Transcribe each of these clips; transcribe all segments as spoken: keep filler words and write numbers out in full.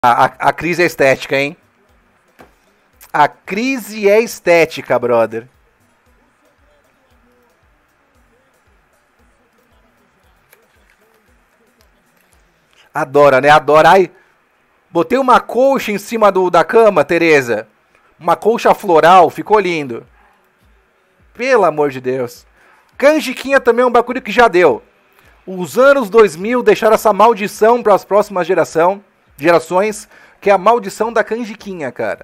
A, a, a crise é estética, hein? A crise é estética, brother. Adora, né? Adora. Ai, botei uma colcha em cima do, da cama, Tereza. Uma colcha floral, ficou lindo. Pelo amor de Deus. Canjiquinha também é um bagulho que já deu. Os anos dois mil deixaram essa maldição para as próximas geração, gerações, que é a maldição da canjiquinha, cara.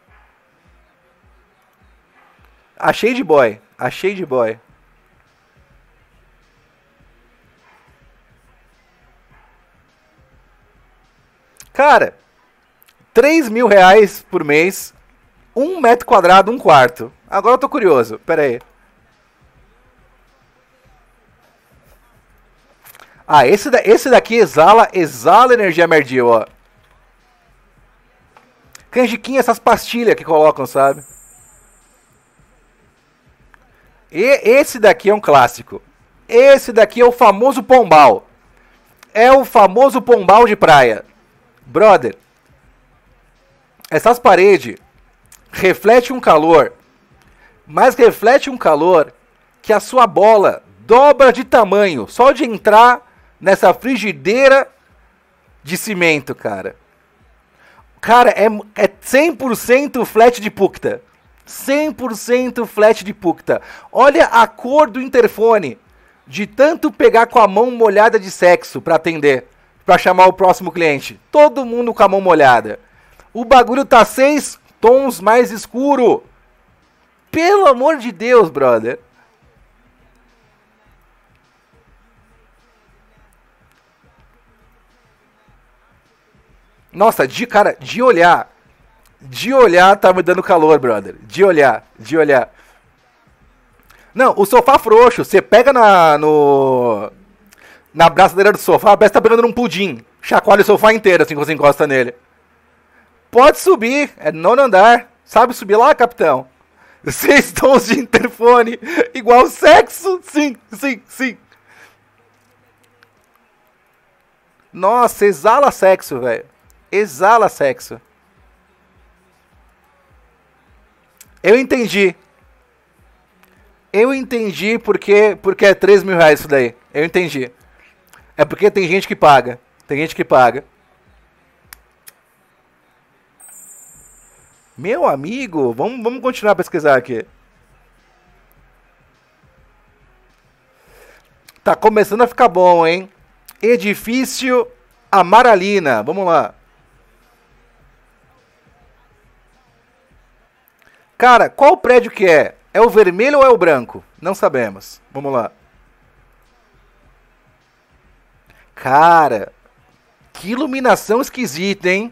Achei de boy. Achei de boy. Cara, três mil reais por mês, um metro quadrado, um quarto. Agora eu tô curioso, pera aí. Ah, esse, da, esse daqui exala, exala energia merdil, ó. Canjiquinha, essas pastilhas que colocam, sabe? E esse daqui é um clássico. Esse daqui é o famoso pombal. É o famoso pombal de praia. Brother, essas paredes refletem um calor, mas reflete um calor que a sua bola dobra de tamanho só de entrar nessa frigideira de cimento, cara. Cara, é, é cem por cento flat de pucta. cem por cento flat de pucta. Olha a cor do interfone. De tanto pegar com a mão molhada de sexo pra atender. Pra chamar o próximo cliente. Todo mundo com a mão molhada. O bagulho tá seis tons mais escuro. Pelo amor de Deus, brother. Nossa, de cara, de olhar. De olhar tá me dando calor, brother. De olhar, de olhar. Não, o sofá frouxo, você pega na no na braçadeira do sofá, parece que tá pegando num pudim. Chacoalha o sofá inteiro assim quando você encosta nele. Pode subir, é nono andar. Sabe subir lá, capitão? Seis tons de interfone, igual sexo, sim, sim, sim. Nossa, exala sexo, velho. Exala sexo. Eu entendi. Eu entendi porque, porque é três mil reais isso daí. Eu entendi. É porque tem gente que paga. Tem gente que paga. Meu amigo, vamos, vamos continuar a pesquisar aqui. Tá começando a ficar bom, hein? Edifício Amaralina. Vamos lá. Cara, qual prédio que é? É o vermelho ou é o branco? Não sabemos. Vamos lá. Cara, que iluminação esquisita, hein?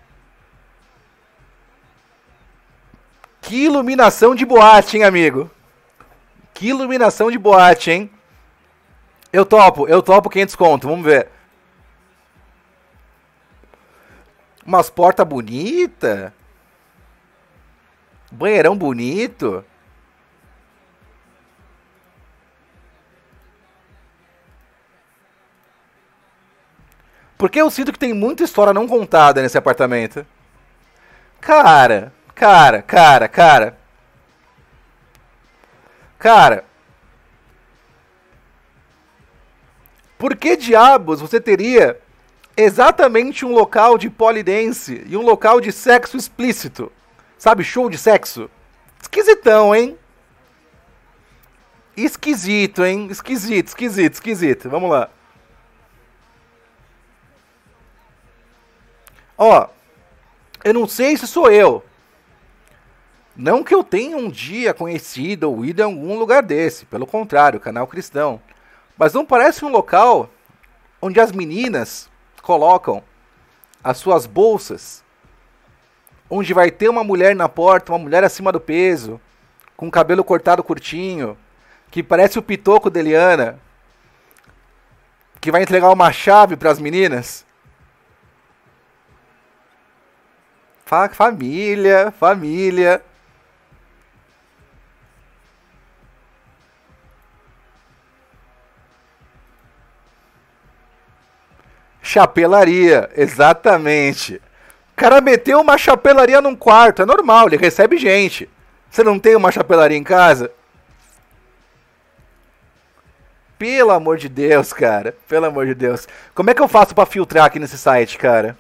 Que iluminação de boate, hein, amigo? Que iluminação de boate, hein? Eu topo, eu topo quinhentos conto, vamos ver. Umas portas bonitas. Banheirão bonito. Porque eu sinto que tem muita história não contada nesse apartamento. Cara, cara, cara, cara. Cara. Por que diabos você teria exatamente um local de polidense e um local de sexo explícito? Sabe, show de sexo? Esquisitão, hein? Esquisito, hein? Esquisito, esquisito, esquisito. Vamos lá. Ó, eu não sei se sou eu. Não que eu tenha um dia conhecido ou ido em algum lugar desse. Pelo contrário, canal cristão. Mas não parece um local onde as meninas colocam as suas bolsas, onde vai ter uma mulher na porta, uma mulher acima do peso, com cabelo cortado curtinho, que parece o Pitoco de Eliana, que vai entregar uma chave para as meninas. Fa família, família. Chapelaria, exatamente. cara meteu uma chapelaria num quarto. É normal, ele recebe gente. Você não tem uma chapelaria em casa? Pelo amor de Deus, cara. Pelo amor de Deus. Como é que eu faço pra filtrar aqui nesse site, cara?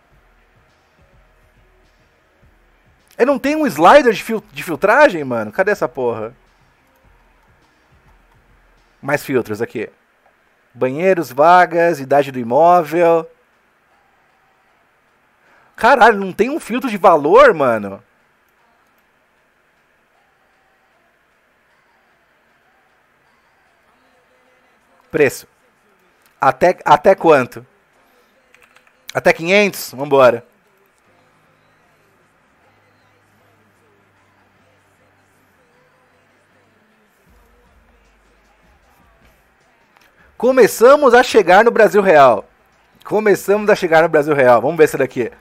Eu não tenho um slider de, fil de filtragem, mano? Cadê essa porra? Mais filtros aqui. Banheiros, vagas, idade do imóvel. Caralho, não tem um filtro de valor, mano? Preço. Até, até quanto? Até quinhentos? Vambora. Começamos a chegar no Brasil Real. Começamos a chegar no Brasil Real. Vamos ver essa daqui.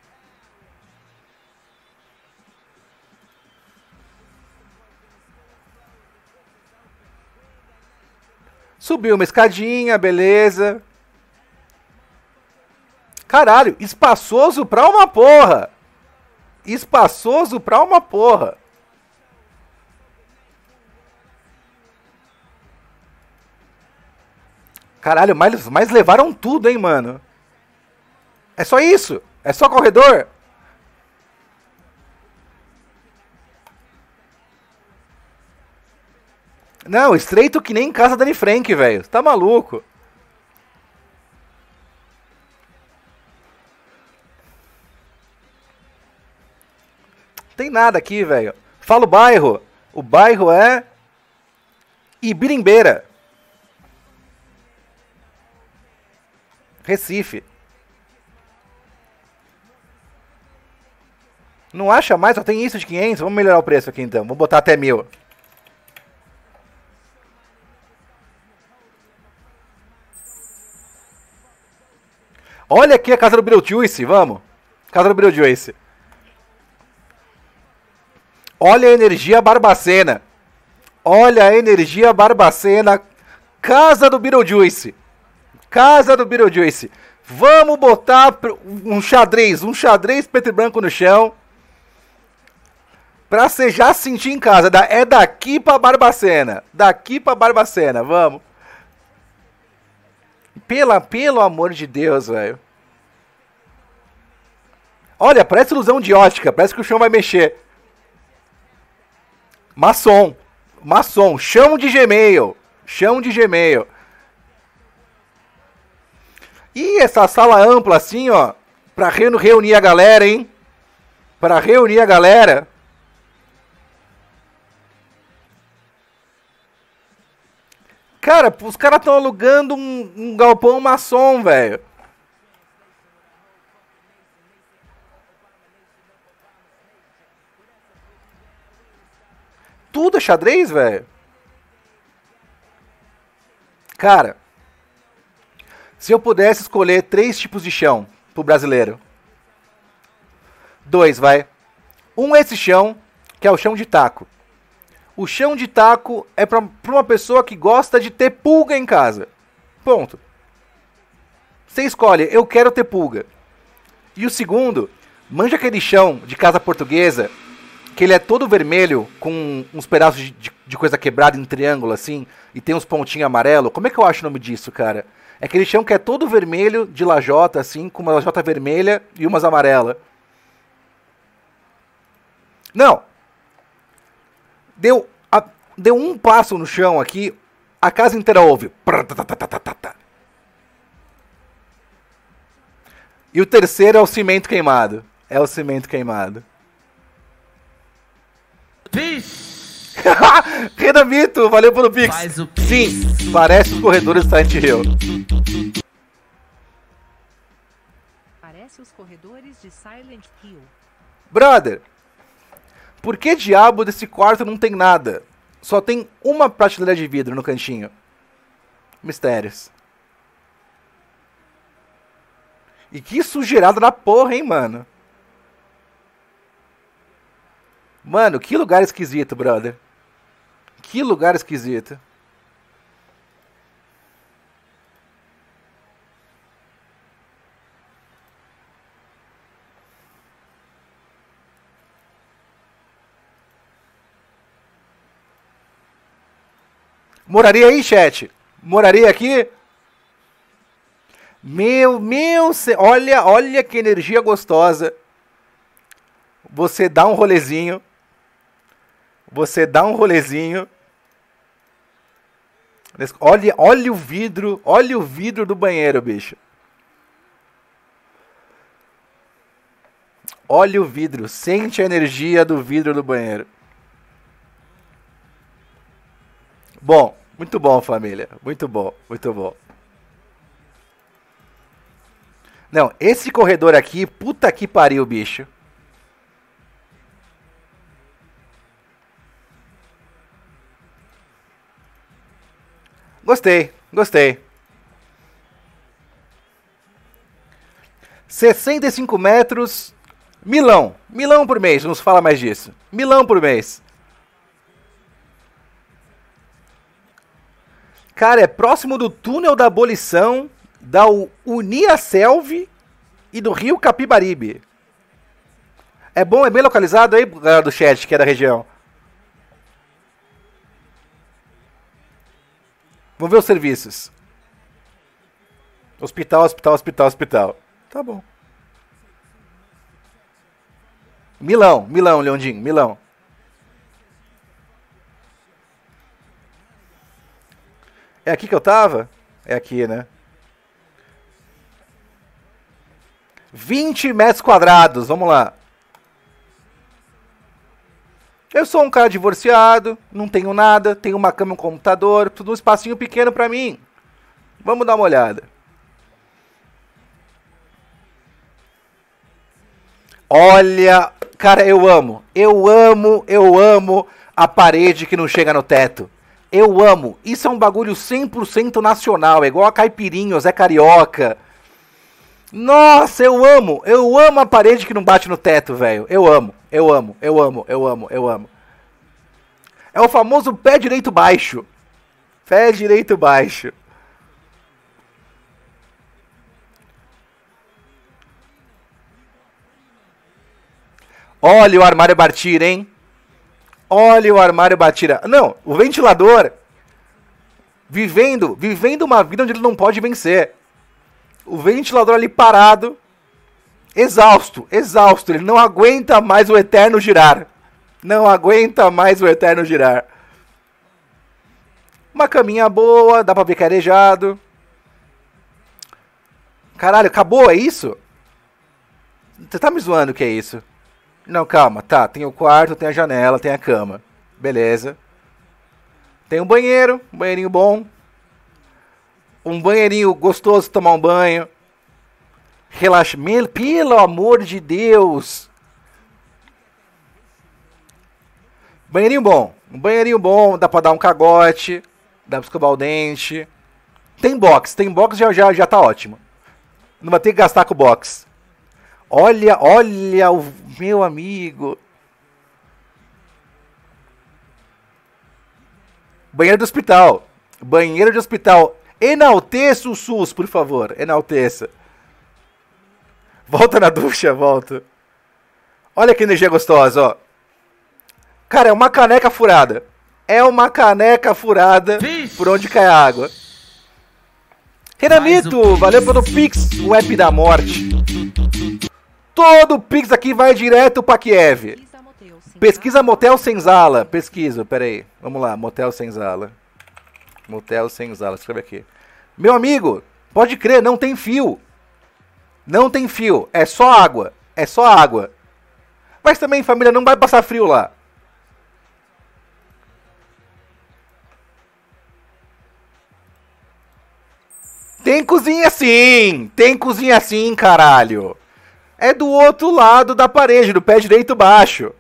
Subiu uma escadinha, beleza. Caralho, espaçoso pra uma porra. Espaçoso pra uma porra. Caralho, mas, mas levaram tudo, hein, mano. É só isso? É só corredor? Não, estreito que nem em casa da Anne Frank, velho. Tá maluco? Tem nada aqui, velho. Fala o bairro. O bairro é Ibirimbeira. Recife. Não acha mais? Só tem isso de quinhentos? Vamos melhorar o preço aqui então. Vamos botar até mil. Olha aqui a casa do Beetlejuice, vamos. Casa do Beetlejuice. Olha a energia Barbacena. Olha a energia Barbacena. Casa do Beetlejuice. Casa do Beetlejuice. Vamos botar um xadrez, um xadrez preto e branco no chão. Pra você já sentir em casa. É daqui pra Barbacena. Daqui pra Barbacena, vamos. Pela, pelo amor de Deus, velho. Olha, parece ilusão de ótica. Parece que o chão vai mexer. Maçom. Maçom. Chão de Gmail. Chão de Gmail. E essa sala ampla assim, ó. Pra reunir a galera, hein? Pra reunir a galera. Cara, os caras estão alugando um, um galpão maçom, velho. Tudo é xadrez, velho. Cara, se eu pudesse escolher três tipos de chão pro brasileiro. Dois, vai. Um é esse chão, que é o chão de taco. O chão de taco é pra, pra uma pessoa que gosta de ter pulga em casa. Ponto. Você escolhe, eu quero ter pulga. E o segundo, manja aquele chão de casa portuguesa, que ele é todo vermelho, com uns pedaços de, de, de coisa quebrada em triângulo, assim, e tem uns pontinhos amarelo. Como é que eu acho o nome disso, cara? É aquele chão que é todo vermelho, de lajota, assim, com uma lajota vermelha e umas amarelas. Não. Deu, a, deu um passo no chão aqui, a casa inteira ouve. E o terceiro é o cimento queimado. É o cimento queimado. Peace. Renamito, valeu pelo Pix. Faz o Sim, parece os corredores do Silent Hill. Parece os corredores de Silent Hill. Brother, por que diabo desse quarto não tem nada? Só tem uma prateleira de vidro no cantinho. Mistérios. E que sujeirada da porra, hein, mano? Mano, que lugar esquisito, brother. Que lugar esquisito. Moraria aí, chat? Moraria aqui? Meu, meu... ce- Olha, olha que energia gostosa. Você dá um rolezinho. Você dá um rolezinho. Olha, olha o vidro. Olha o vidro do banheiro, bicho. Olha o vidro. Sente a energia do vidro do banheiro. Bom, muito bom, família. Muito bom, muito bom. Não, esse corredor aqui, puta que pariu, bicho. Gostei, gostei. sessenta e cinco metros. Milão. Milão por mês, não se fala mais disso. Milão por mês. Cara, é próximo do túnel da abolição, da Uniaselv e do rio Capibaribe. É bom, é bem localizado aí, galera do chat, que é da região. Vamos ver os serviços. Hospital, hospital, hospital, hospital. Tá bom. Milão, Milão, Leondinho, Milão. É aqui que eu tava? É aqui, né? vinte metros quadrados, vamos lá. Eu sou um cara divorciado, não tenho nada, tenho uma cama e um computador, tudo um espacinho pequeno pra mim. Vamos dar uma olhada. Olha, cara, eu amo, eu amo, eu amo a parede que não chega no teto. Eu amo, isso é um bagulho cem por cento nacional, é igual a Caipirinhos, é carioca. Nossa, eu amo, eu amo a parede que não bate no teto, velho. Eu amo, eu amo, eu amo, eu amo, eu amo. É o famoso pé direito baixo. Pé direito baixo. Olha o armário Bartira, hein? Olha o armário Bartira. Não, o ventilador vivendo, vivendo uma vida onde ele não pode vencer. O ventilador ali parado, exausto, exausto. Ele não aguenta mais o eterno girar. Não aguenta mais o eterno girar. Uma caminha boa, dá pra ver que é arejado. Caralho, acabou, é isso? Você tá me zoando que é isso? Não, calma, tá, tem o quarto, tem a janela, tem a cama. Beleza. Tem um banheiro, um banheirinho bom. Um banheirinho gostoso de tomar um banho. Relaxa. Pelo amor de Deus. Banheirinho bom. Um banheirinho bom, dá pra dar um cagote. Dá pra escovar o dente. Tem box, tem box já, já, já tá ótimo. Não vai ter que gastar com o box. Olha, olha o meu amigo. Banheiro do hospital. Banheiro de hospital. Enalteça o SUS, por favor. Enalteça. Volta na ducha, volta. Olha que energia gostosa, ó. Cara, é uma caneca furada. É uma caneca furada por onde cai a água. Renamito, valeu pelo Pix, o app da morte. Todo Pix aqui vai direto pra Kiev. Pesquisa Motel Senzala. Pesquisa, peraí. Vamos lá, Motel Senzala. Motel Senzala, escreve aqui. Meu amigo, pode crer, não tem fio. Não tem fio, é só água. É só água. Mas também, família, não vai passar frio lá. Tem cozinha sim, tem cozinha sim, caralho. É do outro lado da parede, do pé direito baixo.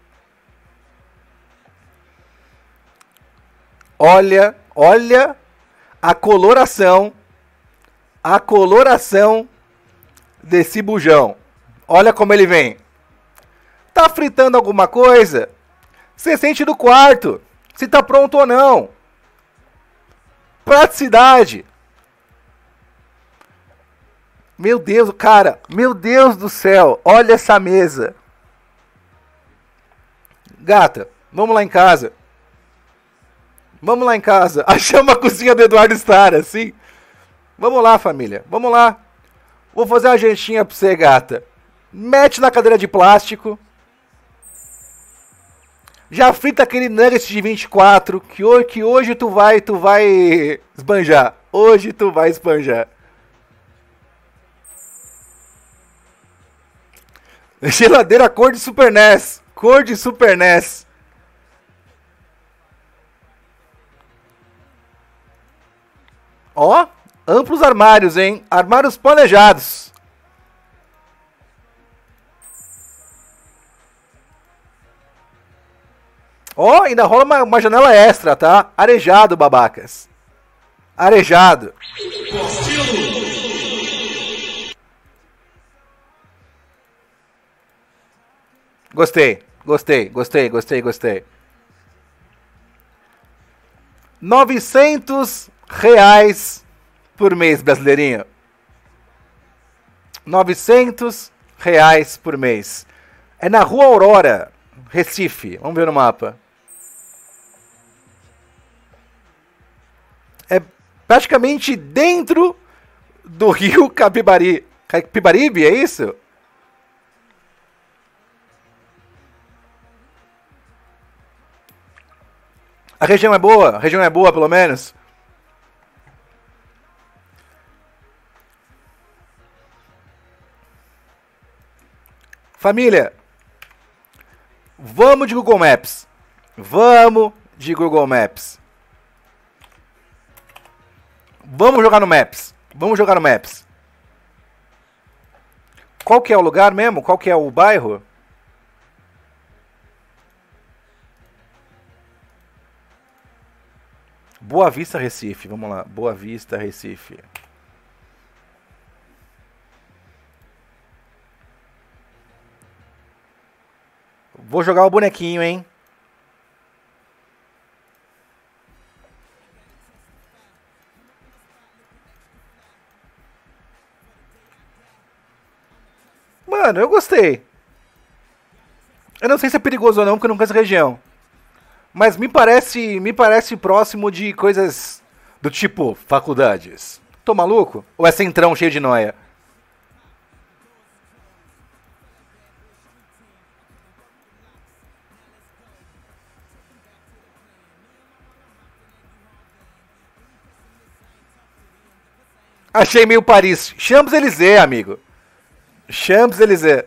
Olha, olha a coloração, a coloração desse bujão. Olha como ele vem. Tá fritando alguma coisa? Você sente do quarto, se tá pronto ou não. Praticidade. Meu Deus, cara, meu Deus do céu, olha essa mesa. Gata, vamos lá em casa. Vamos lá em casa. Achamos a cozinha do Eduardo Star, assim. Vamos lá, família. Vamos lá. Vou fazer uma jantinha pra você, gata. Mete na cadeira de plástico. Já frita aquele nuggets de vinte e quatro. Que hoje, que hoje tu vai, tu vai esbanjar. Hoje tu vai esbanjar. Geladeira cor de Super N E S. Cor de Super N E S. Ó, amplos armários, hein? Armários planejados. Ó, ainda rola uma, uma janela extra, tá? Arejado, babacas. Arejado. Gostei, gostei, gostei, gostei, gostei. Novecentos reais por mês, brasileirinho. Novecentos reais por mês. É na Rua Aurora, Recife. Vamos ver no mapa. É praticamente dentro do rio Capibari. Capibaribe, é isso? A região é boa? A região é boa, pelo menos? Família, vamos de Google Maps. Vamos de Google Maps. Vamos jogar no Maps. Vamos jogar no Maps. Qual que é o lugar mesmo? Qual que é o bairro? Boa Vista, Recife. Vamos lá. Boa Vista, Recife. Vou jogar o bonequinho, hein? Mano, eu gostei. Eu não sei se é perigoso ou não, porque eu não conheço a região. Mas me parece, me parece próximo de coisas do tipo faculdades. Tô maluco? Ou é centrão cheio de noia? Achei meio Paris. Champs-Élysées, amigo. Champs-Élysées.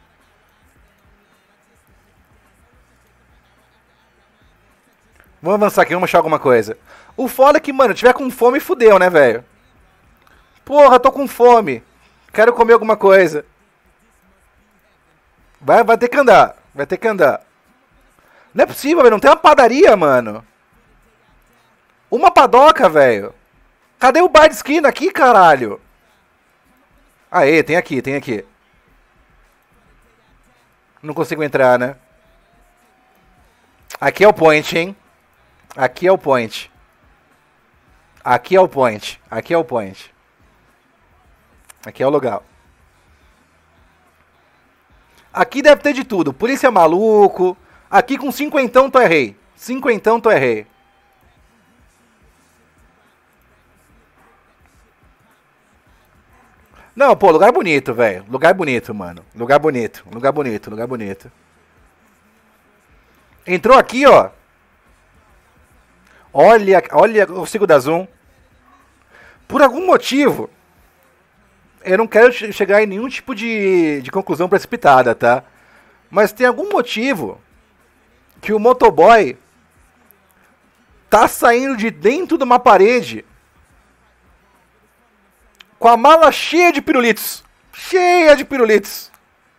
Vamos avançar aqui, vamos achar alguma coisa. O foda é que, mano, tiver com fome, fudeu, né, velho? Porra, tô com fome. Quero comer alguma coisa. Vai, vai ter que andar. Vai ter que andar. Não é possível, velho. Não tem uma padaria, mano. Uma padoca, velho. Cadê o bar de esquina aqui, caralho? Aê, tem aqui, tem aqui. Não consigo entrar, né? Aqui é o point, hein? Aqui é o point. Aqui é o point. Aqui é o point. Aqui é o lugar. Aqui deve ter de tudo. Polícia maluco. Aqui com cinquentão tu é rei. Cinquentão tu é rei. Não, pô, lugar bonito, velho. Lugar bonito, mano. Lugar bonito. Lugar bonito, lugar bonito. Entrou aqui, ó. Olha, olha, eu consigo dar zoom. Por algum motivo, eu não quero chegar em nenhum tipo de, de conclusão precipitada, tá? Mas tem algum motivo que o motoboy tá saindo de dentro de uma parede com a mala cheia de pirulitos. Cheia de pirulitos.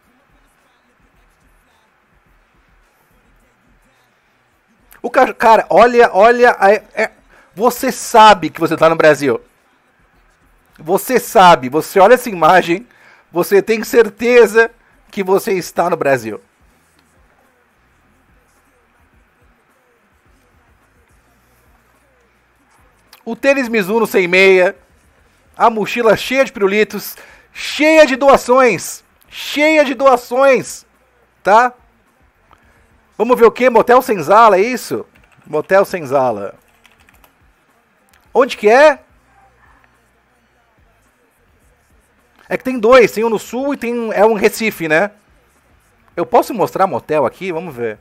O cara, cara olha, olha, é, é, você sabe que você tá no Brasil. Você sabe, você olha essa imagem, você tem certeza que você está no Brasil. O tênis Mizuno sem meia, a mochila cheia de pirulitos, cheia de doações, cheia de doações, tá? Vamos ver o que? Motel Senzala, é isso? Motel Senzala. Onde que é? É que tem dois, tem um no sul e tem um, é um Recife, né? Eu posso mostrar motel aqui? Vamos ver.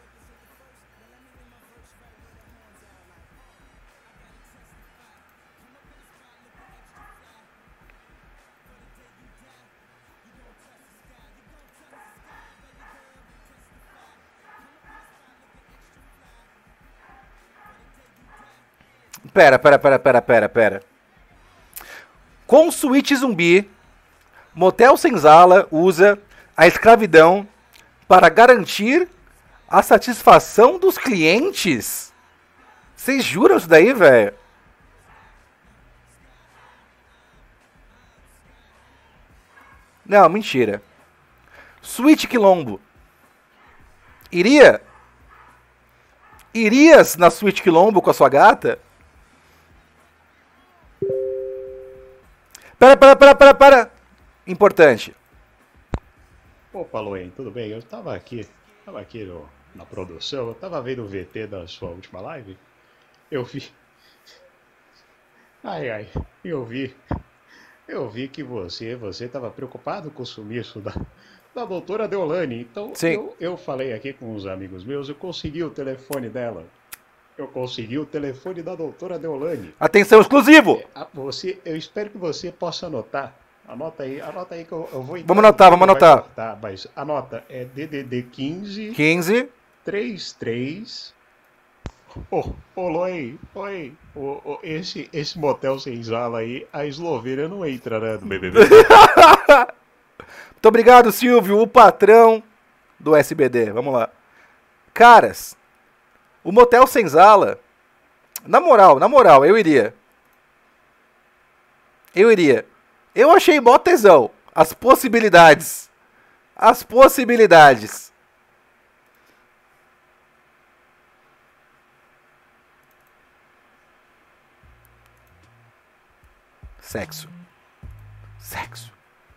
Pera, pera, pera, pera, pera, pera. Com suíte zumbi, Motel Senzala usa a escravidão para garantir a satisfação dos clientes. Vocês juram isso daí, velho? Não, mentira. Suíte Quilombo. Iria? Irias na Suíte Quilombo com a sua gata? Pera, pera, pera, pera, pera. Importante. Opa, Loen, tudo bem? Eu tava aqui, tava aqui no, na produção, eu tava vendo o V T da sua última live. Eu vi. Ai, ai, eu vi. Eu vi que você, você tava preocupado com o sumiço da, da doutora Deolane. Então, eu, eu falei aqui com uns amigos meus, eu consegui o telefone dela. Eu consegui o telefone da doutora Deolane. Atenção, exclusivo! É, você, eu espero que você possa anotar. Anota aí, anota aí que eu, eu vou... Vamos anotar, vamos anotar. Tá, mas anota, é D D D quinze... quinze... trinta e três... Ô, ô, Loen, oi, ô, ô, esse, esse motel Senzala aí, a Eslovênia não entra, né, do B B B. Muito obrigado, Silvio, o patrão do S B D. Vamos lá. Caras, o Motel Senzala, na moral, na moral, eu iria. Eu iria. Eu achei mó tesão. As possibilidades. As possibilidades. Sexo. Sexo.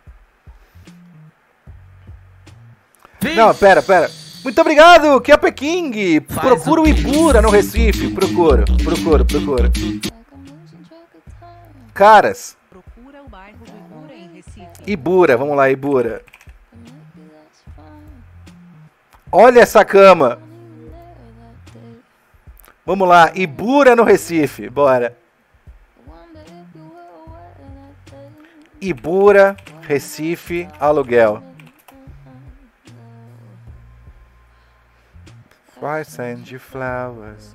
Não, pera, pera. Muito obrigado, Kepa King. Procura o Ibura no Recife. Procuro, procuro, procuro. Caras. Procura o bairro do Ibura em Recife. Ibura, vamos lá, Ibura. Olha essa cama. Vamos lá, Ibura no Recife. Bora. Ibura, Recife, aluguel. Why send you flowers?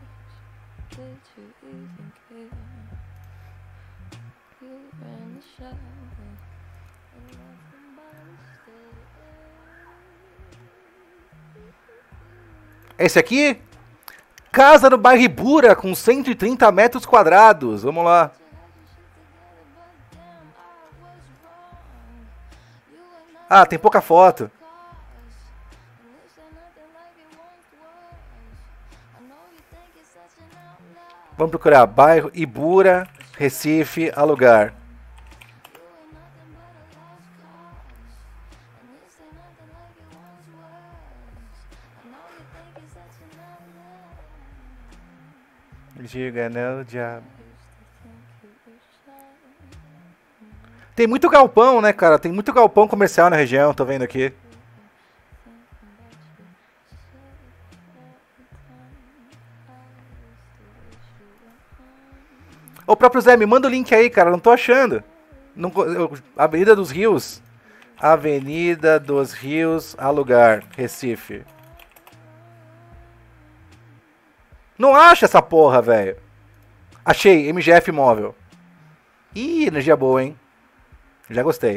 Esse aqui? Casa no bairro Ibura com cento e trinta metros quadrados. Vamos lá. Ah, tem pouca foto. Vamos procurar bairro Ibura, Recife, alugar. Diga não, diabo. Tem muito galpão, né, cara? Tem muito galpão comercial na região, tô vendo aqui. O próprio Zé, me manda o link aí, cara. Não tô achando. Não, eu, Avenida dos Rios. Avenida dos Rios, alugar, Recife. Não acha essa porra, velho. Achei, M G F móvel. Ih, energia boa, hein? Já gostei.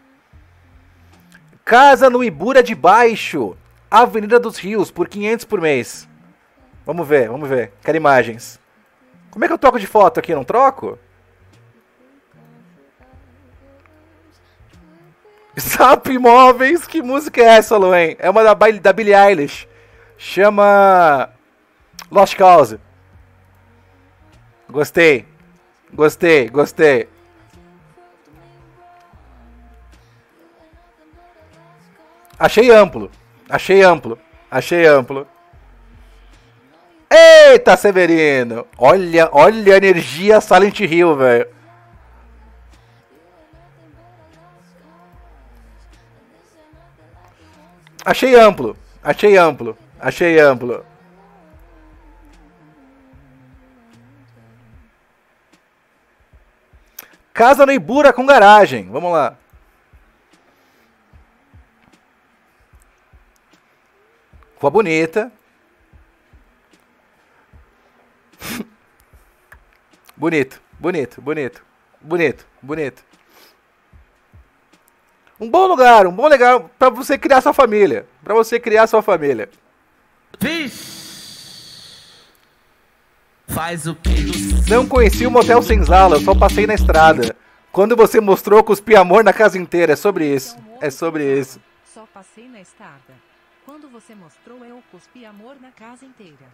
Casa no Ibura de Baixo. Avenida dos Rios, por quinhentos por mês. Vamos ver, vamos ver. Quero imagens. Como é que eu troco de foto aqui? Não troco? Zap Imóveis. Que música é essa, Luen? É uma da, da Billie Eilish. Chama... Lost Cause. Gostei. Gostei, gostei. Achei amplo. Achei amplo. Achei amplo. Eita, Severino! Olha, olha a energia Silent Hill, velho. Achei amplo, achei amplo, achei amplo. Casa no Ibura com garagem, vamos lá. Rua bonita. Bonito, bonito, bonito, bonito, bonito. Um bom lugar, um bom lugar pra você criar sua família. Pra você criar sua família. Vixe. Faz o que? Não conheci o motel Senzala, eu só passei na estrada. Quando você mostrou, cuspi amor na casa inteira. É sobre isso, é sobre isso. Só passei na estrada. Quando você mostrou, eu cuspi amor na casa inteira.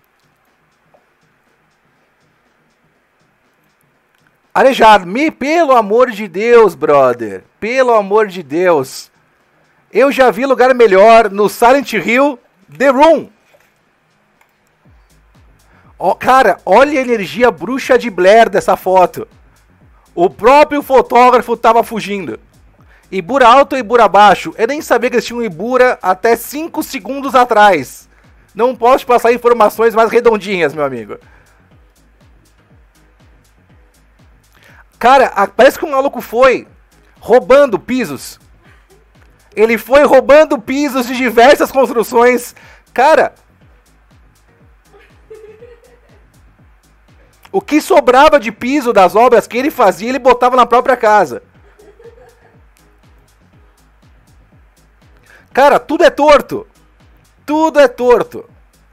Aleijado, me, pelo amor de Deus, brother. Pelo amor de Deus. Eu já vi lugar melhor no Silent Hill The Room. Oh, cara, olha a energia bruxa de Blair dessa foto. O próprio fotógrafo tava fugindo. Ibura alto e Ibura baixo. Eu nem sabia que eles tinham Ibura até cinco segundos atrás. Não posso passar informações mais redondinhas, meu amigo. Cara, a, parece que um maluco foi roubando pisos. Ele foi roubando pisos de diversas construções. Cara, o que sobrava de piso das obras que ele fazia, ele botava na própria casa. Cara, tudo é torto. Tudo é torto.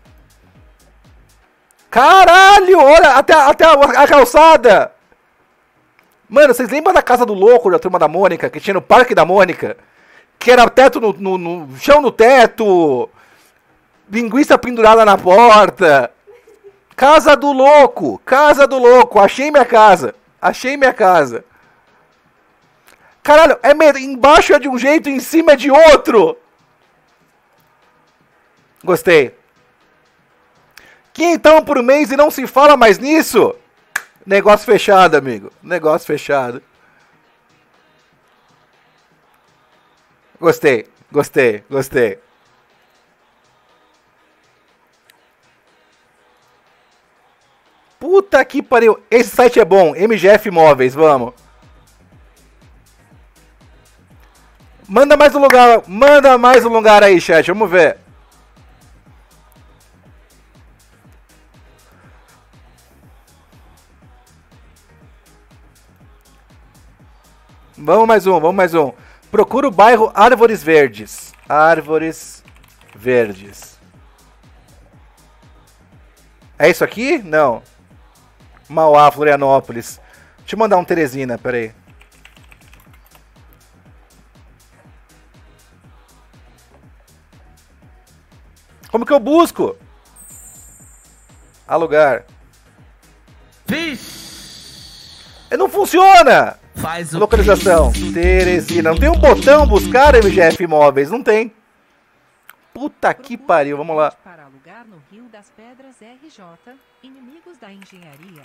Caralho, olha, até, até a, a calçada. Mano, vocês lembram da casa do louco da Turma da Mônica, que tinha no Parque da Mônica? Que era teto no, no, no chão no teto, linguiça pendurada na porta. Casa do louco, casa do louco, achei minha casa, achei minha casa. Caralho, é me... embaixo é de um jeito, em cima é de outro. Gostei. Quinhentão por mês e não se fala mais nisso? Negócio fechado, amigo. Negócio fechado. Gostei, gostei, gostei. Puta que pariu. Esse site é bom. M G F Imóveis, vamos. Manda mais um lugar. Manda mais um lugar aí, chat. Vamos ver. Vamos mais um, vamos mais um. Procura o bairro Árvores Verdes. Árvores Verdes. É isso aqui? Não. Mauá, Florianópolis. Deixa eu mandar um Teresina, peraí. Como que eu busco? Alugar. Vixe. Não funciona! Faz o Localização. que? Teresina. Não tem um botão buscar M G F Imóveis? Não tem. Puta que pariu, vamos lá. Para alugar no Rio das Pedras R J, inimigos da engenharia.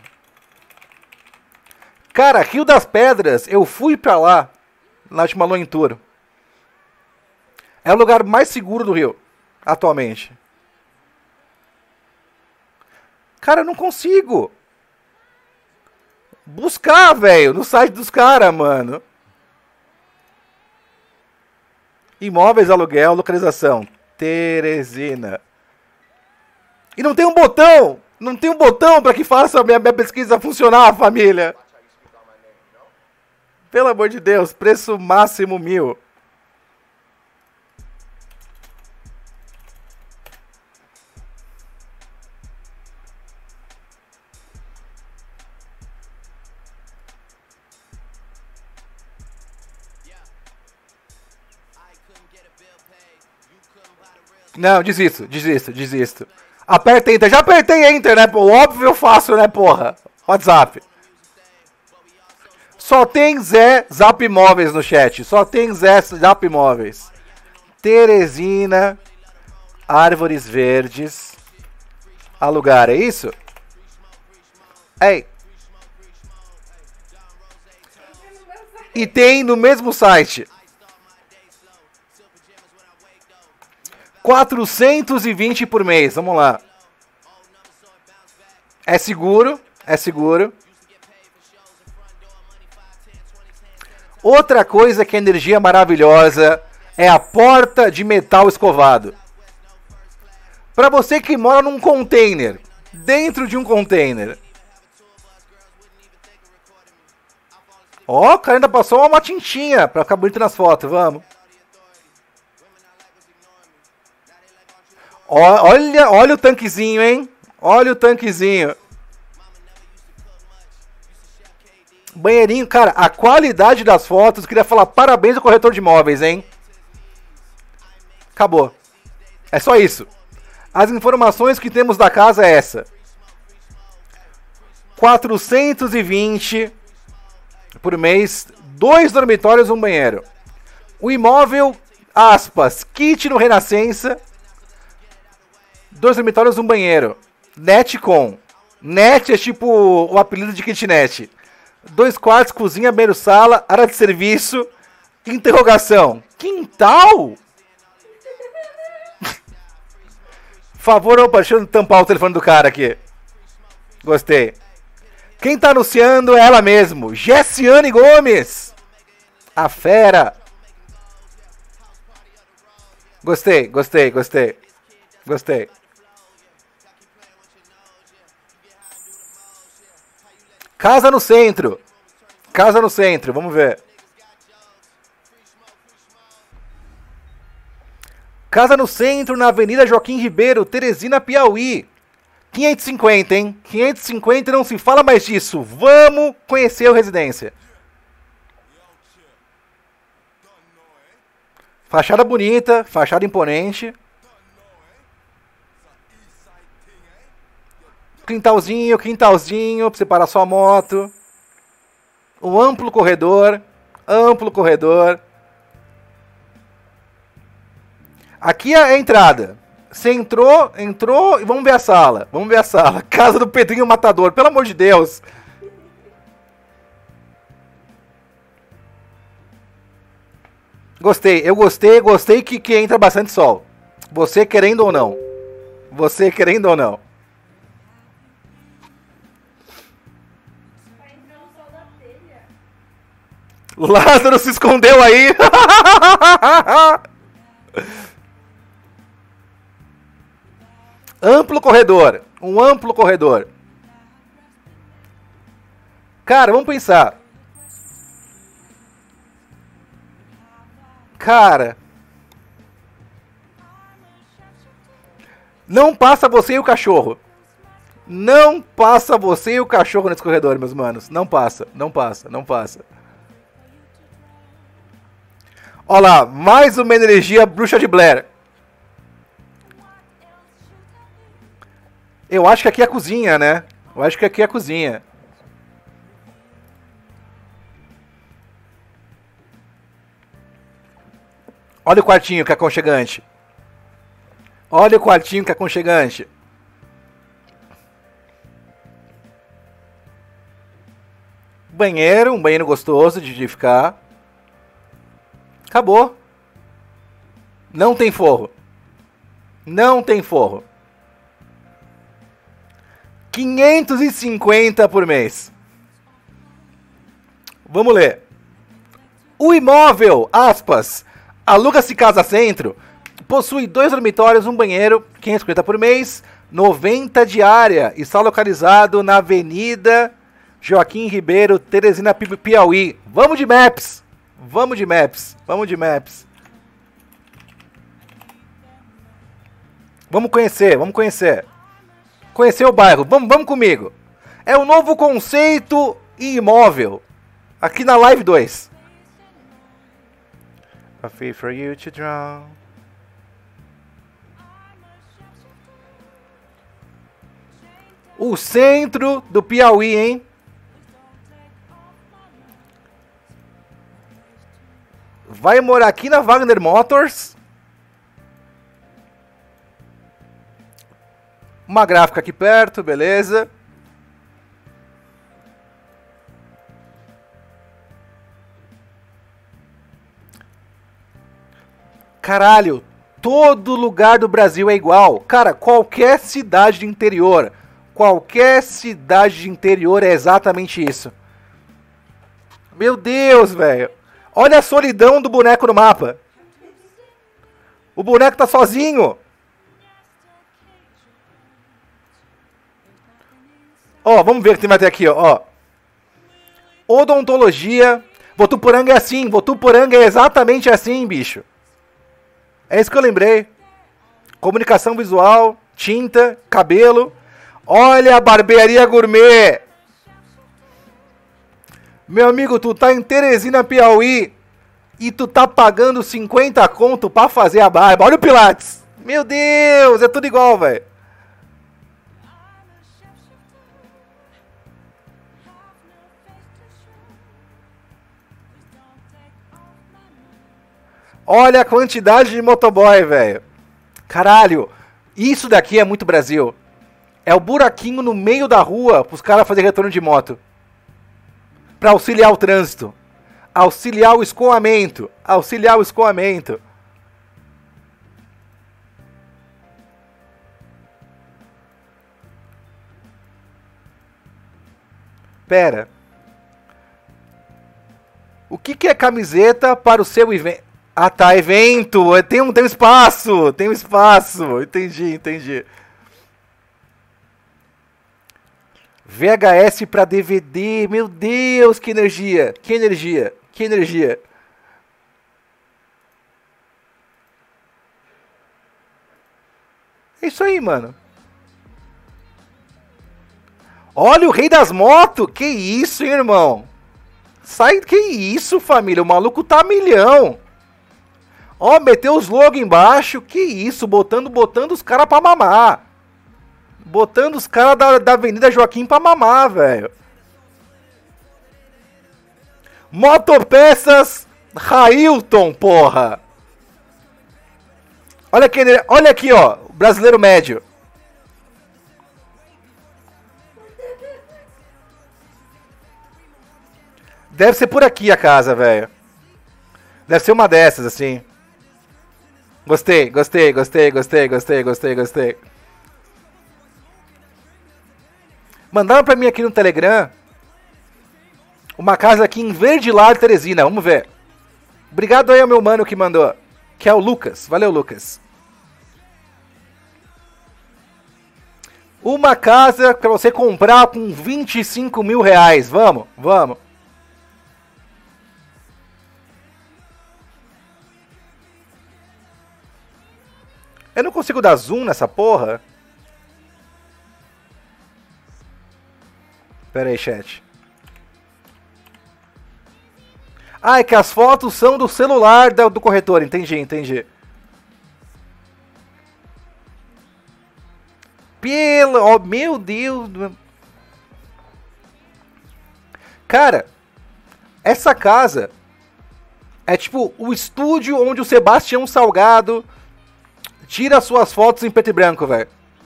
Cara, Rio das Pedras, eu fui pra lá na última Lua em Tour. É o lugar mais seguro do Rio, atualmente. Cara, eu não consigo buscar, velho, no site dos caras, mano. Imóveis, aluguel, localização. Teresina. E não tem um botão. Não tem um botão pra que faça a minha, minha pesquisa funcionar, família. Pelo amor de Deus, preço máximo mil. Não, desisto, desisto, desisto. Aperta Enter. Já apertei Enter, né? O óbvio eu faço, né, porra? WhatsApp. Só tem Zé Zap Imóveis no chat. Só tem Zé Zap Imóveis. Teresina. Árvores Verdes. Alugar, é isso? Ei. E tem no mesmo site. quatrocentos e vinte por mês, vamos lá. É seguro, é seguro. Outra coisa que é energia maravilhosa é a porta de metal escovado. Para você que mora num container, dentro de um container. Ó, o cara ainda passou uma tintinha para ficar bonito nas fotos, vamos. Olha, olha o tanquezinho, hein? Olha o tanquezinho. Banheirinho, cara, a qualidade das fotos, queria falar parabéns ao corretor de imóveis, hein? Acabou. É só isso. As informações que temos da casa é essa. quatrocentos e vinte por mês, dois dormitórios e um banheiro. O imóvel, aspas, kit no Renascença, dois dormitórios e um banheiro. Netcom. Net é tipo o apelido de kitnet. Dois quartos, cozinha, banheiro, sala, área de serviço, interrogação. Quintal? Favor, opa, deixa eu tampar o telefone do cara aqui. Gostei. Quem tá anunciando é ela mesmo, Jessiane Gomes. A fera. Gostei, gostei, gostei. Gostei. Casa no centro. Casa no centro, vamos ver. Casa no centro, na Avenida Joaquim Ribeiro, Teresina, Piauí. quinhentos e cinquenta, hein? quinhentos e cinquenta e não se fala mais disso. Vamos conhecer o residência. Fachada bonita, fachada imponente. Quintalzinho, quintalzinho, pra você parar sua moto. Um amplo corredor, amplo corredor. Aqui é a entrada. Você entrou, entrou e vamos ver a sala. Vamos ver a sala. Casa do Pedrinho Matador, pelo amor de Deus. Gostei, eu gostei, gostei que, que entra bastante sol. Você querendo ou não. Você querendo ou não. Lázaro se escondeu aí. Amplo corredor. Um amplo corredor. Cara, vamos pensar. Cara. Não passa você e o cachorro. Não passa você e o cachorro nesse corredor, meus manos. Não passa, não passa, não passa. Olha lá, mais uma energia bruxa de Blair. Eu acho que aqui é a cozinha, né? Eu acho que aqui é a cozinha. Olha o quartinho que é aconchegante. Olha o quartinho que é aconchegante. Banheiro, um banheiro gostoso de ficar. Acabou. Não tem forro. Não tem forro. quinhentos e cinquenta por mês. Vamos ler. O imóvel, aspas, aluga-se casa centro, possui dois dormitórios, um banheiro, quinhentos e cinquenta por mês, noventa diária. Está localizado na Avenida Joaquim Ribeiro, Teresina, Piauí. Vamos de Maps. Vamos de Maps. Vamos de Maps. Vamos conhecer, vamos conhecer. Conhecer o bairro. Vamos, vamos comigo. É o novo conceito imóvel. Aqui na Live dois. A fee for you to draw. O centro do Piauí, hein? Vai morar aqui na Wagner Motors. Uma gráfica aqui perto, beleza. Caralho, todo lugar do Brasil é igual. Cara, qualquer cidade de interior, qualquer cidade de interior é exatamente isso. Meu Deus, velho. Olha a solidão do boneco no mapa. O boneco tá sozinho. Ó, vamos ver o que tem mais aqui, ó. Odontologia. Votuporanga é assim. Votuporanga é exatamente assim, bicho. É isso que eu lembrei. Comunicação visual, tinta, cabelo. Olha a barbearia gourmet. Meu amigo, tu tá em Teresina, Piauí. E tu tá pagando cinquenta conto pra fazer a barba. Olha o Pilates. Meu Deus, é tudo igual, velho. Olha a quantidade de motoboy, velho. Caralho, isso daqui é muito Brasil. É o buraquinho no meio da rua pros caras fazerem retorno de moto. Pra auxiliar o trânsito. Auxiliar o escoamento. Auxiliar o escoamento. Pera. O que, que é camiseta para o seu evento? Ah, tá, evento. Tem um, tem um espaço. Tem um espaço. Entendi, entendi. V H S para D V D. Meu Deus, que energia. Que energia. Que energia. É isso aí, mano. Olha o rei das motos. Que isso, hein, irmão. Sai, que isso, família. O maluco tá a milhão. Ó, meteu os logos embaixo. Que isso, botando, botando os caras pra mamar. Botando os caras da, da Avenida Joaquim pra mamar, velho. Motopeças Railton, porra. Olha aqui, olha aqui, ó. Brasileiro médio. Deve ser por aqui a casa, velho. Deve ser uma dessas, assim. Gostei, gostei, gostei, gostei, gostei, gostei, gostei. Mandaram pra mim aqui no Telegram uma casa aqui em Verde Lar, Teresina. Vamos ver. Obrigado aí ao meu mano que mandou. Que é o Lucas. Valeu, Lucas. Uma casa pra você comprar com vinte e cinco mil reais. Vamos, vamos. Eu não consigo dar zoom nessa porra. Pera aí, chat. Ah, é que as fotos são do celular do corretor. Entendi, entendi. Pelo... Oh, meu Deus. Cara, essa casa é tipo o estúdio onde o Sebastião Salgado tira suas fotos em preto e branco, velho.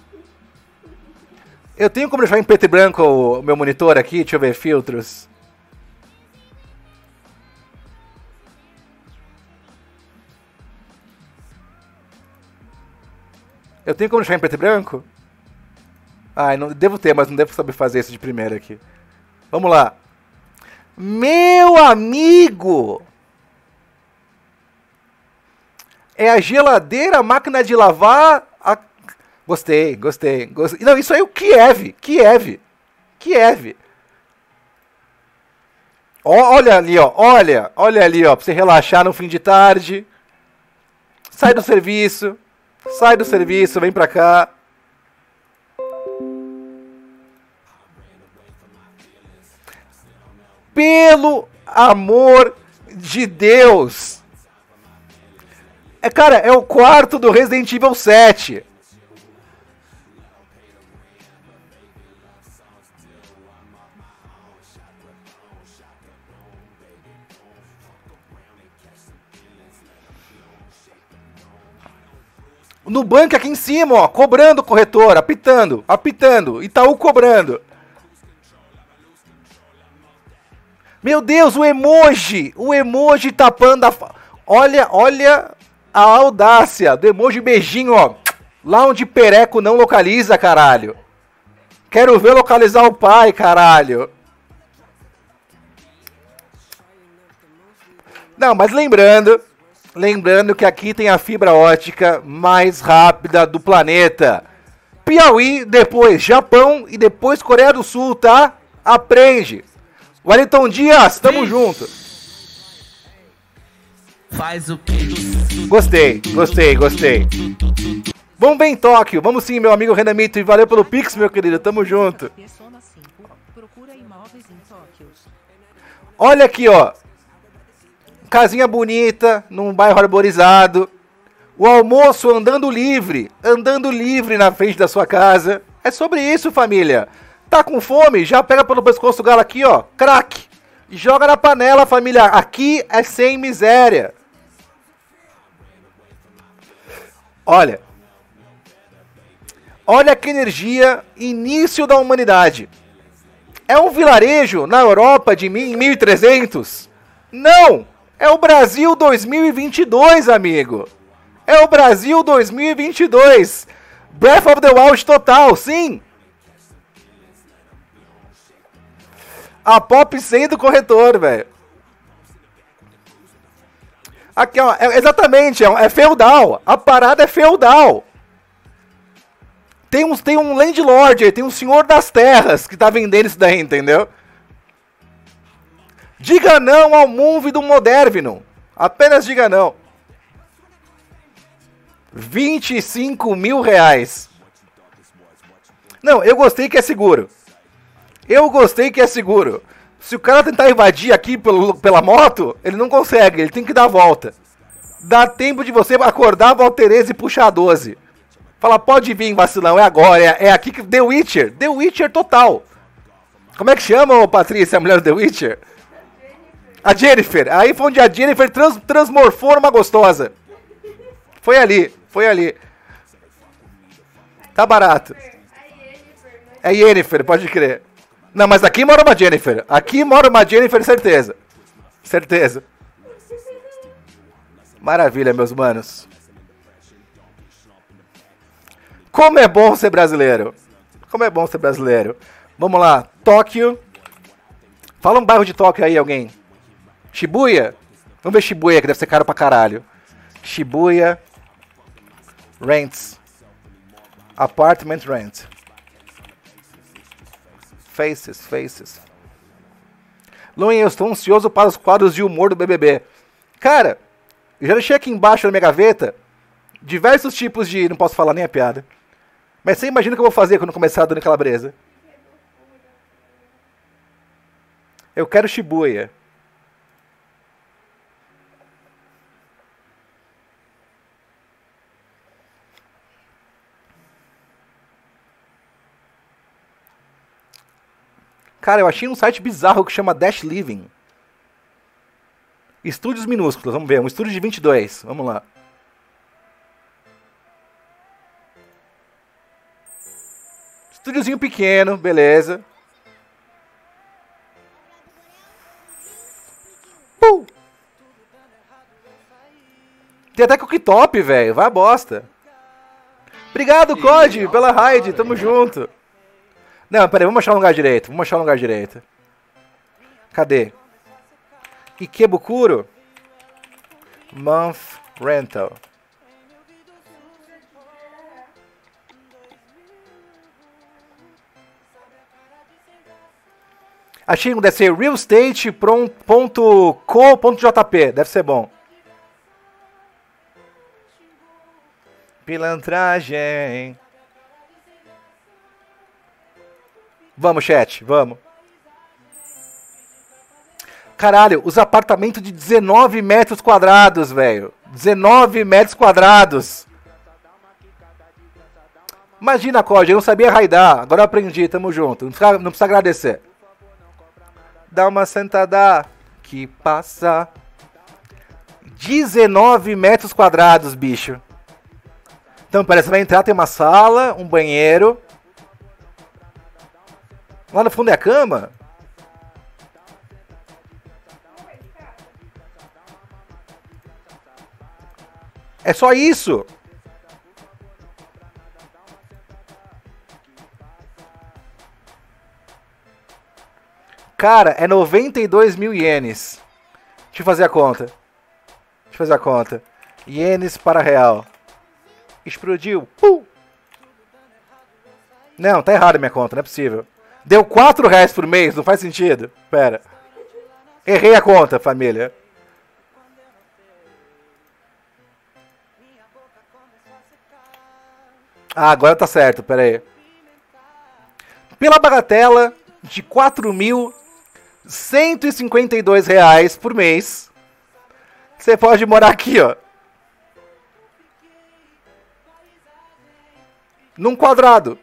Eu tenho como deixar em preto e branco o meu monitor aqui? Deixa eu ver, filtros. Eu tenho como deixar em preto e branco? Ah, não, devo ter, mas não devo saber fazer isso de primeira aqui. Vamos lá. Meu amigo! É a geladeira, a máquina de lavar... A... Gostei, gostei, gostei. Não, isso aí é o Kiev. Kiev. Kiev. Ó, olha ali, ó. Olha. Olha ali, ó. Pra você relaxar no fim de tarde. Sai do serviço. Sai do serviço, vem pra cá. Pelo amor de Deus. É, cara, é o quarto do Resident Evil sete. No banco aqui em cima, ó, cobrando o corretor, apitando, apitando, Itaú cobrando. Meu Deus, o emoji, o emoji tapando a... Olha, olha a audácia do emoji beijinho, ó. Lá onde pereco não localiza, caralho. Quero ver localizar o pai, caralho. Não, mas lembrando, lembrando que aqui tem a fibra ótica mais rápida do planeta. Piauí, depois Japão e depois Coreia do Sul, tá? Aprende. Wellington Dias, tamo Sim. junto. Faz o que? Gostei, gostei, gostei. Vamos ver em Tóquio. Vamos sim, meu amigo Renan Mito. E valeu pelo Pix, meu querido. Tamo junto. Olha aqui, ó. Casinha bonita, num bairro arborizado. O almoço andando livre. Andando livre na frente da sua casa. É sobre isso, família. Tá com fome? Já pega pelo pescoço do galo aqui, ó. Crack. Joga na panela, família. Aqui é sem miséria. Olha. Olha que energia. Início da humanidade. É um vilarejo na Europa de mil e trezentos? Não. É o Brasil dois mil e vinte e dois, amigo. É o Brasil dois mil e vinte e dois. Breath of the Wild total, sim. A Pop sendo corretor, velho. Aqui, ó. É, exatamente, é, é feudal. A parada é feudal. Tem um, tem um landlord, tem um senhor das terras que tá vendendo isso daí, entendeu? Diga não ao Move do Modervinum. Apenas diga não. vinte e cinco mil reais. Não, eu gostei que é seguro. Eu gostei que é seguro. Se o cara tentar invadir aqui pelo, pela moto, ele não consegue, ele tem que dar a volta. Dá tempo de você acordar a Valterese e puxar a doze. Fala, pode vir, vacilão, é agora, é, é aqui que... The Witcher, The Witcher total. Como é que chama, Patrícia, a mulher do The Witcher? A Jennifer. Aí foi onde a Jennifer trans, transmorfou numa gostosa. Foi ali, foi ali. Tá barato. É Jennifer, pode crer. Não, mas aqui mora uma Jennifer. Aqui mora uma Jennifer, certeza. Certeza. Maravilha, meus manos. Como é bom ser brasileiro. Como é bom ser brasileiro. Vamos lá, Tóquio. Fala um bairro de Tóquio aí, alguém. Shibuya? Vamos ver Shibuya, que deve ser caro pra caralho. Shibuya. Rents. Apartment rent. Faces, faces. Luin, eu estou ansioso para os quadros de humor do B B B. Cara, eu já deixei aqui embaixo na minha gaveta diversos tipos de... Não posso falar nem a piada. Mas você imagina o que eu vou fazer quando começar a Dona Calabresa? Eu quero Shibuya. Cara, eu achei um site bizarro que chama Dash Living. Estúdios minúsculos, vamos ver. Um estúdio de vinte e dois, vamos lá. Estúdiozinho pequeno, beleza. Uh! Tem até cooktop, velho. Vai a bosta. Obrigado, Code, pela raid. Tamo junto. Não, peraí, vamos achar um lugar direito. Vamos achar um lugar direito. Cadê? Ikebukuro. Month Rental. Achei um, deve ser realestate ponto co ponto jp. Deve ser bom. Pilantragem. Vamos, chat, vamos. Caralho, os apartamentos de dezenove metros quadrados, velho. dezenove metros quadrados. Imagina, Code, eu não sabia raidar. Agora eu aprendi, tamo junto. Não precisa, não precisa agradecer. Dá uma sentada que passa. dezenove metros quadrados, bicho. Então, parece que vai entrar, tem uma sala, um banheiro. Lá no fundo é a cama? É só isso. Cara, é noventa e dois mil ienes. Deixa eu fazer a conta. Deixa eu fazer a conta. Ienes para real. Explodiu. Pum. Não, tá errado a minha conta, não é possível. Deu quatro reais por mês, não faz sentido. Pera. Errei a conta, família. Ah, agora tá certo, pera aí. Pela bagatela de quatro mil cento e cinquenta e dois reais por mês, você pode morar aqui, ó. Num quadrado.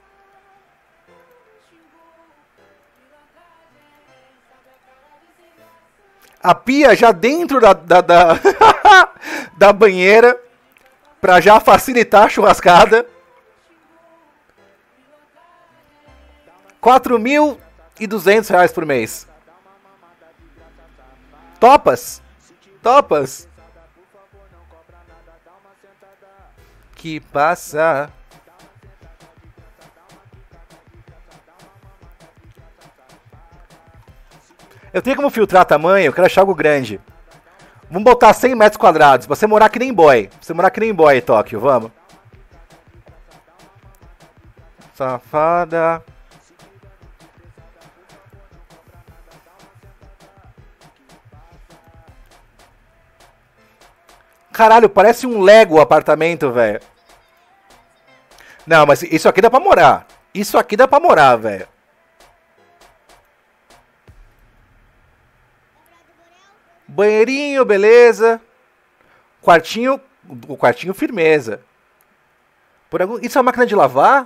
A pia já dentro da, da, da, da banheira, pra já facilitar a churrascada. quatro mil e duzentos reais por mês. Topas? Topas? Que passa? Eu tenho como filtrar tamanho, eu quero achar algo grande. Vamos botar cem metros quadrados, pra você morar que nem boy. Pra você morar que nem boy, Tóquio, vamos. Safada. Caralho, parece um Lego o apartamento, velho. Não, mas isso aqui dá pra morar. Isso aqui dá pra morar, velho. Banheirinho, beleza. Quartinho, o quartinho firmeza. Por algum... Isso é uma máquina de lavar?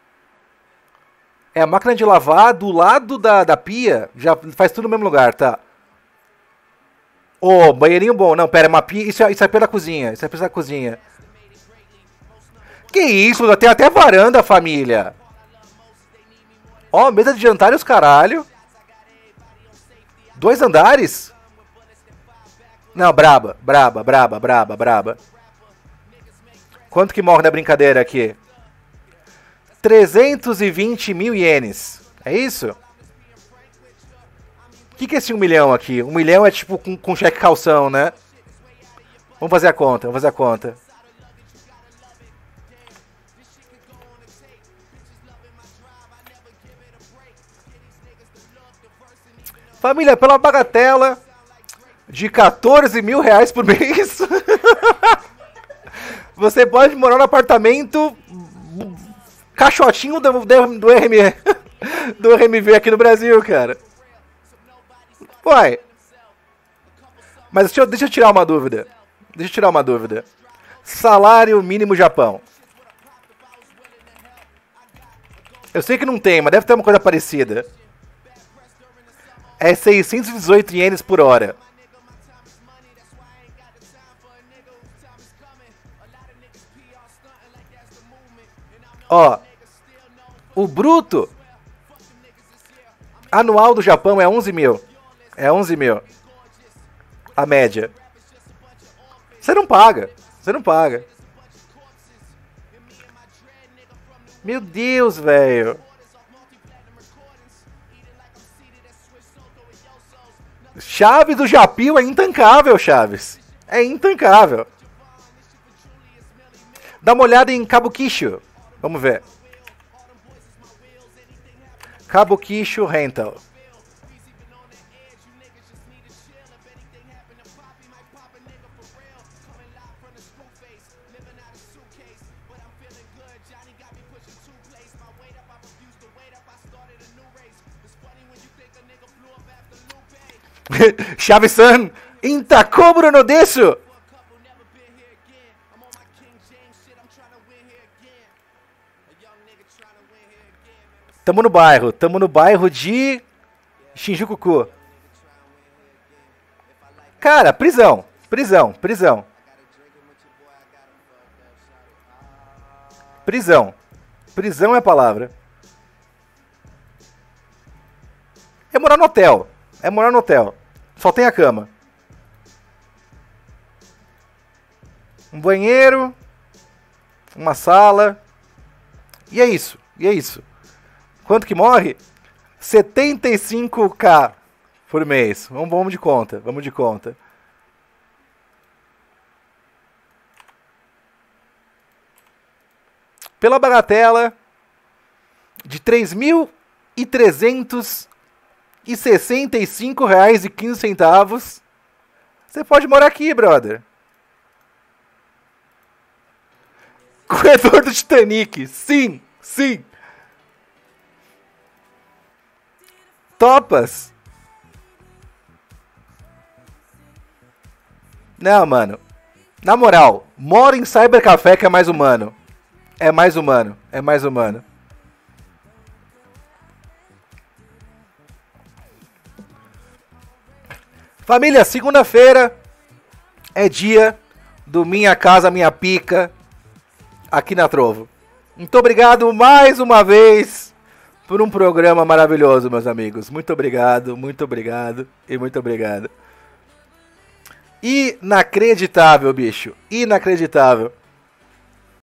É a máquina de lavar do lado da, da pia. Já faz tudo no mesmo lugar, tá? Ô, oh, banheirinho bom. Não, pera, é uma pia. Isso é, isso é pia da cozinha. Isso é pia da cozinha. Que isso? Tem até varanda, família. Ó, oh, mesa de jantar e os caralho. Dois andares? Não, braba, braba, braba, braba, braba. Quanto que morre na brincadeira aqui? trezentos e vinte mil ienes. É isso? O que, que é esse um milhão aqui? Um milhão é tipo com, com cheque calção, né? Vamos fazer a conta, vamos fazer a conta. Família, pela bagatela de quatorze mil reais por mês, você pode morar no apartamento caixotinho do, do, do R M do R M V aqui no Brasil, cara. Uai. Mas deixa eu, deixa eu tirar uma dúvida. Deixa eu tirar uma dúvida. Salário mínimo Japão. Eu sei que não tem, mas deve ter uma coisa parecida. É seiscentos e dezoito ienes por hora. Ó, o bruto anual do Japão é onze mil. É onze mil. A média. Você não paga. Você não paga. Meu Deus, velho. Chaves do Japão é intancável, Chaves. É intancável. Dá uma olhada em Kabukicho. Vamos ver. Kabukicho Rental. Chaves-san, Intacobro no desu. Tamo no bairro, tamo no bairro de Shinjuku. Cara, prisão, prisão, prisão. Prisão. Prisão é a palavra. É morar no hotel. É morar no hotel. Só tem a cama. um banheiro, uma sala. E é isso, e é isso. Quanto que morre? setenta e cinco k por mês. Vamos, vamos de conta, vamos de conta. Pela bagatela de três mil trezentos e sessenta e cinco reais e quinze centavos, você pode morar aqui, brother. Corredor do Titanic. Sim, sim. Topas? Não, mano. Na moral, mora em Cybercafé que é mais humano. É mais humano, é mais humano. Família, segunda-feira é dia do Minha Casa Minha Pica aqui na Trovo. Muito obrigado mais uma vez por um programa maravilhoso, meus amigos. Muito obrigado, muito obrigado e muito obrigado. Inacreditável, bicho. Inacreditável.